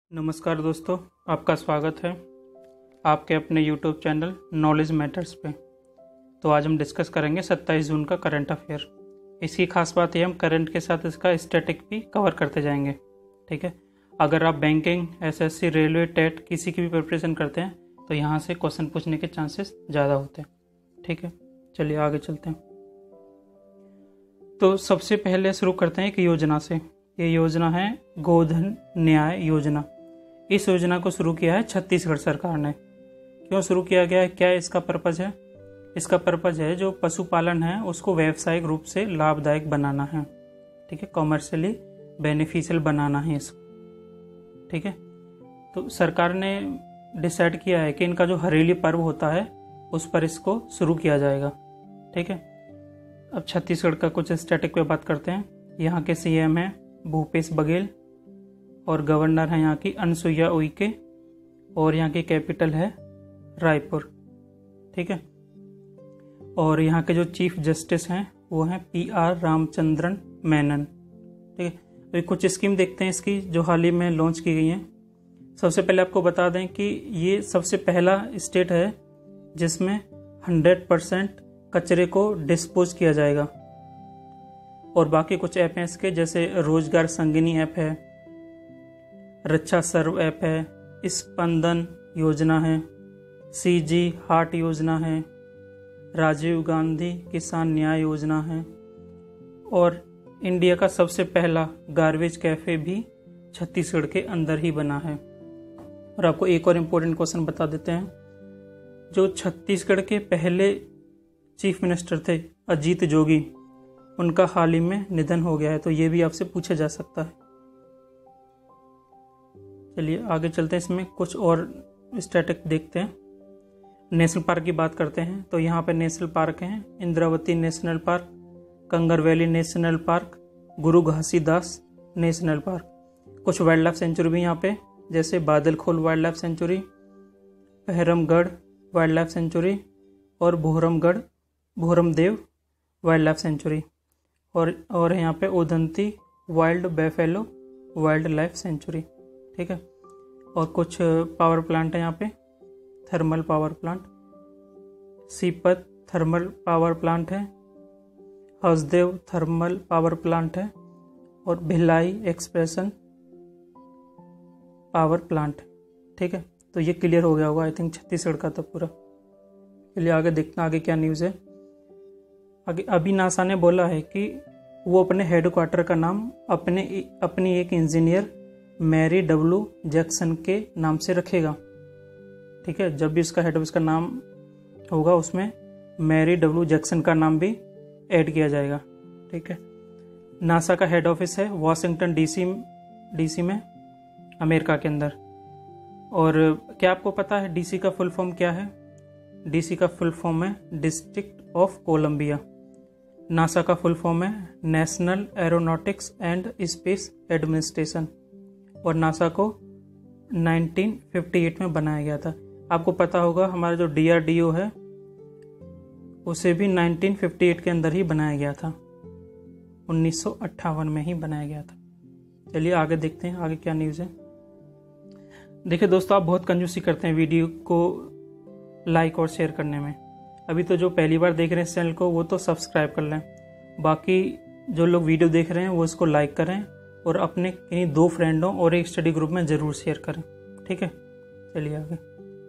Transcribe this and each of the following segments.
नमस्कार दोस्तों, आपका स्वागत है आपके अपने YouTube चैनल नॉलेज मैटर्स पे। तो आज हम डिस्कस करेंगे 27 जून का करंट अफेयर। इसकी खास बात ये हम करंट के साथ इसका स्टैटिक भी कवर करते जाएंगे। ठीक है, अगर आप बैंकिंग, एसएससी, रेलवे, टेट किसी की भी प्रिपरेशन करते हैं तो यहाँ से क्वेश्चन पूछने के चांसेस ज़्यादा होते हैं। ठीक है, चलिए आगे चलते हैं। तो सबसे पहले शुरू करते हैं एक योजना से। ये योजना है गोधन न्याय योजना। इस योजना को शुरू किया है छत्तीसगढ़ सरकार ने। क्यों शुरू किया गया है, क्या इसका पर्पज है? इसका पर्पज है जो पशुपालन है उसको व्यावसायिक रूप से लाभदायक बनाना है। ठीक है, कॉमर्शियली बेनिफिशियल बनाना है इसको। ठीक है, तो सरकार ने डिसाइड किया है कि इनका जो हरेली पर्व होता है उस पर इसको शुरू किया जाएगा। ठीक है, अब छत्तीसगढ़ का कुछ स्टैटिक पे बात करते हैं। यहाँ के सीएम हैं भूपेश बघेल और गवर्नर है यहाँ की अनसुईया उइके और यहाँ की कैपिटल है रायपुर। ठीक है, और यहाँ के जो चीफ जस्टिस हैं वो हैं PR रामचंद्रन मेनन। ठीक है, तो कुछ स्कीम देखते हैं इसकी जो हाल ही में लॉन्च की गई हैं। सबसे पहले आपको बता दें कि ये सबसे पहला स्टेट है जिसमें 100% कचरे को डिस्पोज किया जाएगा। और बाकी कुछ ऐप हैं इसके, जैसे रोजगार संगिनी ऐप है, रक्षा सर्व ऐप है, स्पंदन योजना है, CG हार्ट योजना है, राजीव गांधी किसान न्याय योजना है और इंडिया का सबसे पहला गार्बेज कैफे भी छत्तीसगढ़ के अंदर ही बना है। और आपको एक और इम्पोर्टेंट क्वेश्चन बता देते हैं। जो छत्तीसगढ़ के पहले चीफ मिनिस्टर थे अजीत जोगी, उनका हाल ही में निधन हो गया है, तो ये भी आपसे पूछा जा सकता है। चलिए आगे चलते हैं, इसमें कुछ और स्टैटिक देखते हैं। नेशनल पार्क की बात करते हैं तो यहाँ पे नेशनल पार्क हैं Indravati national park, Kanger valley national park, Guru Ghasidas national park. कुछ वाइल्ड लाइफ सेंचुरी भी यहाँ पे, जैसे Badalkhol wildlife sanctuary, Pahramgarh wildlife sanctuary और भोरमदेव वाइल्ड लाइफ सेंचुरी। और यहाँ पे Udanti wild buffalo wildlife sanctuary. ठीक है, और कुछ पावर प्लांट है यहाँ पे, thermal power plant, Sipat thermal power plant है, हसदेव थर्मल पावर प्लांट है और भिलाई एक्सप्रेशन पावर प्लांट। ठीक है, तो ये क्लियर हो गया होगा आई थिंक छत्तीसगढ़ का तो पूरा। चलिए आगे देखते हैं आगे क्या न्यूज़ है। आगे अभी नासा ने बोला है कि वो अपने हेडक्वार्टर का नाम अपनी एक इंजीनियर मैरी W जैक्सन के नाम से रखेगा। ठीक है, जब भी उसका हेड ऑफिस का नाम होगा उसमें मैरी W जैक्सन का नाम भी ऐड किया जाएगा। ठीक है, नासा का हेड ऑफिस है वॉशिंगटन DC में, अमेरिका के अंदर। और क्या आपको पता है DC का फुल फॉर्म क्या है? DC का फुल फॉर्म है डिस्ट्रिक्ट ऑफ कोलंबिया। नासा का फुल फॉर्म है national aeronautics and space administration और नासा को 1958 में बनाया गया था। आपको पता होगा हमारा जो DRDO है उसे भी 1958 के अंदर ही बनाया गया था, 1958 में ही बनाया गया था। चलिए आगे देखते हैं आगे क्या न्यूज़ है। देखिए दोस्तों, आप बहुत कंजूसी करते हैं वीडियो को लाइक और शेयर करने में। अभी तो जो पहली बार देख रहे हैं इस चैनल को वो तो सब्सक्राइब कर लें, बाकी जो लोग वीडियो देख रहे हैं वो इसको लाइक करें और अपने किन्हीं 2 फ्रेंडों और एक स्टडी ग्रुप में ज़रूर शेयर करें। ठीक है, चलिए आगे।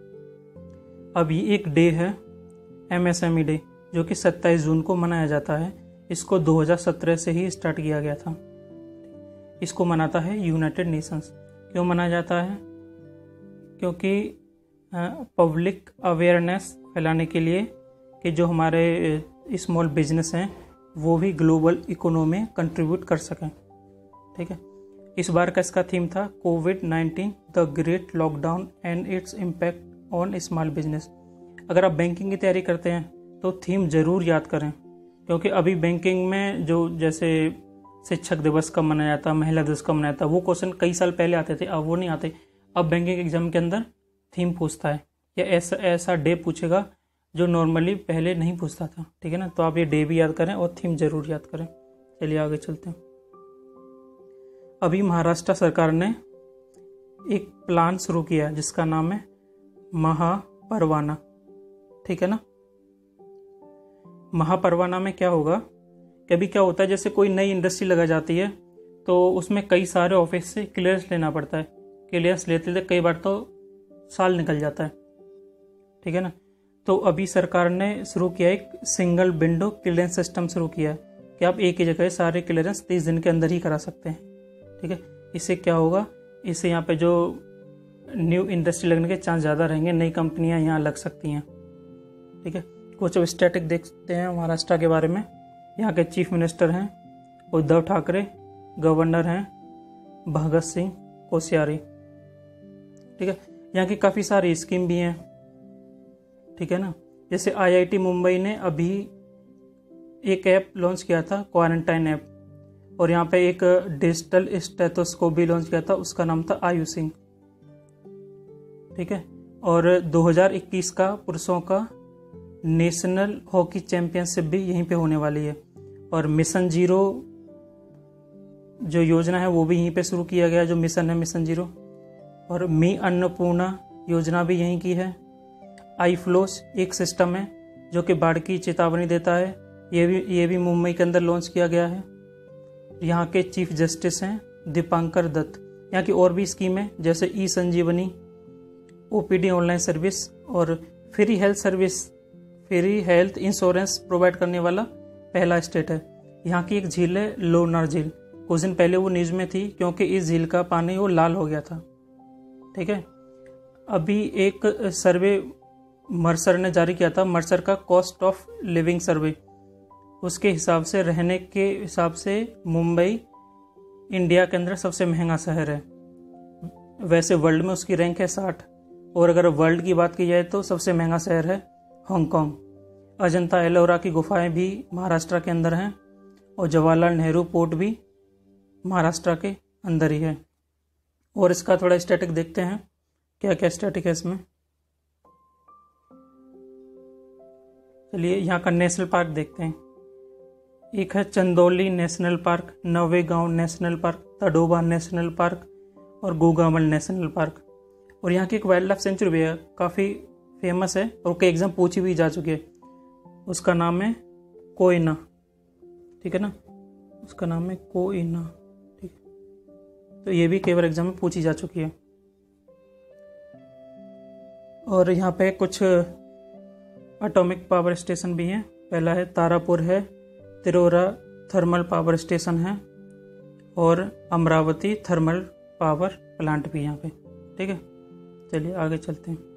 अभी एक डे है MSME डे, जो कि 27 जून को मनाया जाता है। इसको 2017 से ही स्टार्ट किया गया था। इसको मनाता है यूनाइटेड नेशंस। क्यों मनाया जाता है? क्योंकि पब्लिक अवेयरनेस फैलाने के लिए कि जो हमारे स्मॉल बिजनेस हैं वो भी ग्लोबल इकोनॉमी में कंट्रीब्यूट कर सकें। ठीक है, इस बार का इसका थीम था COVID-19 the great lockdown and its impact on small business. अगर आप बैंकिंग की तैयारी करते हैं तो थीम ज़रूर याद करें, क्योंकि अभी बैंकिंग में जो जैसे शिक्षक दिवस कब मनाया जाता, महिला दिवस कब मनाया जाता, वो क्वेश्चन कई साल पहले आते थे, अब वो नहीं आते। अब बैंकिंग एग्जाम के अंदर थीम पूछता है या ऐसा डे पूछेगा जो नॉर्मली पहले नहीं पूछता था। ठीक है ना, तो आप ये डे भी याद करें और थीम ज़रूर याद करें। चलिए आगे चलते हैं। अभी महाराष्ट्र सरकार ने एक प्लान शुरू किया जिसका नाम है महापरवाना। ठीक है ना। महापरवाना में क्या होगा, कभी क्या होता है जैसे कोई नई इंडस्ट्री लगा जाती है तो उसमें कई सारे ऑफिस से क्लियरेंस लेना पड़ता है। क्लियरेंस लेते लेते कई बार तो साल निकल जाता है। ठीक है ना। तो अभी सरकार ने शुरू किया एक सिंगल विंडो क्लियरेंस सिस्टम शुरू किया है कि आप एक ही जगह सारे क्लियरेंस 30 दिन के अंदर ही करा सकते हैं। ठीक है। इससे क्या होगा, इससे यहाँ पे जो न्यू इंडस्ट्री लगने के चांस ज़्यादा रहेंगे, नई कंपनियाँ यहाँ लग सकती हैं। ठीक है। कुछ स्टैटिक देखते हैं महाराष्ट्र के बारे में। यहाँ के चीफ मिनिस्टर हैं उद्धव ठाकरे, गवर्नर हैं भगत सिंह कोश्यारी। ठीक है। यहाँ की काफ़ी सारी स्कीम भी हैं। ठीक है ना। जैसे IIT मुंबई ने अभी एक ऐप लॉन्च किया था, क्वारंटाइन ऐप, और यहाँ पे एक डिजिटल स्टेथोस्कोप भी लॉन्च किया था, उसका नाम था आयुसिंग। ठीक है। और 2021 का पुरुषों का नेशनल हॉकी चैंपियनशिप भी यहीं पे होने वाली है। और मिशन जीरो जो योजना है वो भी यहीं पे शुरू किया गया, जो मिशन है मिशन जीरो। और मी अन्नपूर्णा योजना भी यहीं की है। आई फ्लोस एक सिस्टम है जो कि बाढ़ की चेतावनी देता है, ये भी मुंबई के अंदर लॉन्च किया गया है। यहाँ के चीफ जस्टिस हैं दीपांकर दत्त। यहाँ की और भी स्कीम है जैसे e Sanjeevani, OPD online service और फ्री हेल्थ इंश्योरेंस प्रोवाइड करने वाला पहला स्टेट है। यहाँ की एक झील है लोनार झील। कुछ दिन पहले वो न्यूज़ में थी क्योंकि इस झील का पानी वो लाल हो गया था। ठीक है। अभी एक सर्वे मर्सर ने जारी किया था, मर्सर का कॉस्ट ऑफ लिविंग सर्वे। उसके हिसाब से, रहने के हिसाब से मुंबई इंडिया के अंदर सबसे महंगा शहर है। वैसे वर्ल्ड में उसकी रैंक है 60, और अगर वर्ल्ड की बात की जाए तो सबसे महंगा शहर है हांगकांग। अजंता एलोरा की गुफाएं भी महाराष्ट्र के अंदर हैं, और जवाहरलाल नेहरू पोर्ट भी महाराष्ट्र के अंदर ही है। और इसका थोड़ा स्टैटिक देखते हैं, क्या क्या स्टैटिक है इसमें। चलिए यहाँ का नेशनल पार्क देखते हैं। एक है Chandauli national park, Navegaon national park, Tadoba national park और गोगामल नेशनल पार्क। और यहाँ की एक वाइल्ड लाइफ सेंचुरी भी है, काफ़ी फेमस है और कई एग्जाम पूछी भी जा चुकी है। उसका नाम है कोयना। ठीक है ना। उसका नाम है कोयना। ठीक है। तो ये भी कई बार एग्जाम में पूछी जा चुकी है। और यहाँ पे कुछ एटॉमिक पावर स्टेशन भी हैं। पहला है तारापुर है, तिरोरा थर्मल पावर स्टेशन है, और अमरावती थर्मल पावर प्लांट भी यहाँ पे। ठीक है। चलिए आगे चलते हैं।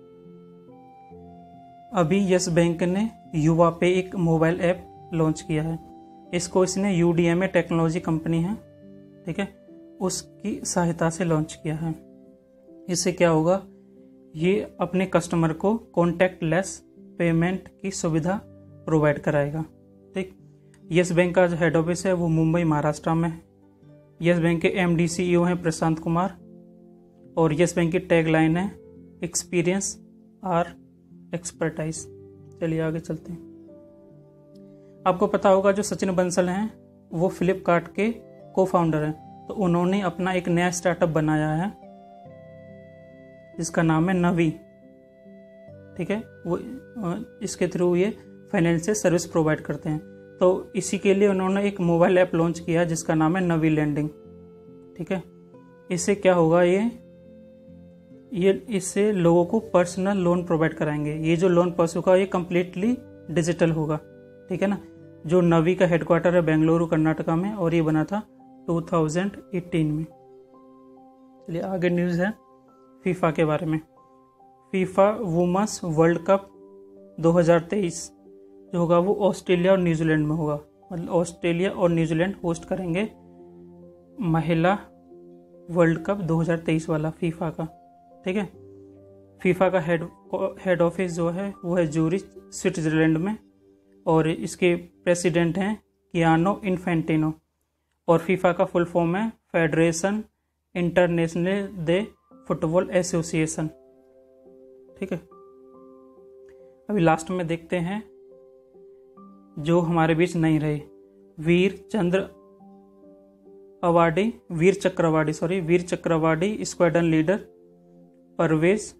अभी यस बैंक ने युवा पे एक मोबाइल ऐप लॉन्च किया है। इसको इसने UDMA टेक्नोलॉजी कंपनी है, ठीक है, उसकी सहायता से लॉन्च किया है। इससे क्या होगा, ये अपने कस्टमर को कॉन्टैक्टलेस पेमेंट की सुविधा प्रोवाइड कराएगा। ठीक। यस बैंक का जो हेड ऑफिस है वो मुंबई महाराष्ट्र में है। यस बैंक के MD CEO हैं प्रशांत कुमार, और यस बैंक की टैगलाइन है एक्सपीरियंस और एक्सपर्टाइज। चलिए आगे चलते हैं। आपको पता होगा जो सचिन बंसल हैं वो फ्लिपकार्ट के को फाउंडर हैं, तो उन्होंने अपना एक नया स्टार्टअप बनाया है जिसका नाम है नवी। ठीक है। वो इसके थ्रू ये फाइनेंशियल सर्विस प्रोवाइड करते हैं। तो इसी के लिए उन्होंने एक मोबाइल ऐप लॉन्च किया जिसका नाम है नवी लैंडिंग। ठीक है। इससे क्या होगा, ये इससे लोगों को पर्सनल लोन प्रोवाइड कराएंगे। ये जो लोन प्रोसेस होगा ये कम्प्लीटली डिजिटल होगा। ठीक है ना। जो नवी का हेडक्वार्टर है बेंगलुरु कर्नाटका में, और ये बना था 2018 में। चलिए आगे न्यूज़ है फीफा के बारे में। फीफा वुमेन्स वर्ल्ड कप 2023 जो होगा वो ऑस्ट्रेलिया और न्यूजीलैंड में होगा। मतलब ऑस्ट्रेलिया और न्यूजीलैंड होस्ट करेंगे महिला वर्ल्ड कप 2023 वाला फीफा का। ठीक है। फीफा का हेड ऑफिस जो है वो है जूरिच स्विट्जरलैंड में, और इसके प्रेसिडेंट हैं कियानो इन्फेंटिनो, और फीफा का फुल फॉर्म है federation international de football association. ठीक है। अभी लास्ट में देखते हैं जो हमारे बीच नहीं रहे, वीर चक्रवाड़ी स्क्वाड्रन लीडर परवेज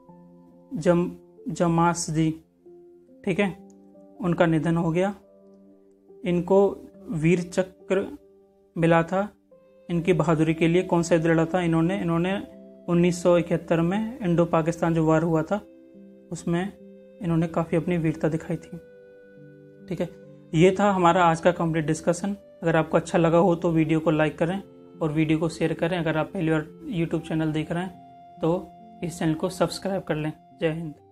जमासदी, ठीक है, उनका निधन हो गया। इनको वीर चक्र मिला था इनकी बहादुरी के लिए। कौन सा युद्ध लड़ा था इन्होंने? 1971 में इंडो पाकिस्तान जो वार हुआ था उसमें इन्होंने काफ़ी अपनी वीरता दिखाई थी। ठीक है, ये था हमारा आज का कंप्लीट डिस्कशन। अगर आपको अच्छा लगा हो तो वीडियो को लाइक करें और वीडियो को शेयर करें। अगर आप पहली बार यूट्यूब चैनल देख रहे हैं तो इस चैनल को सब्सक्राइब कर लें। जय हिंद।